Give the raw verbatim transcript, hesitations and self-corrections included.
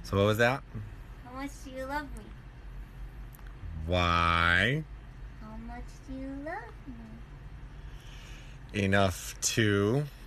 So what was that? How much do you love me? Why? How much do you love me? Enough to...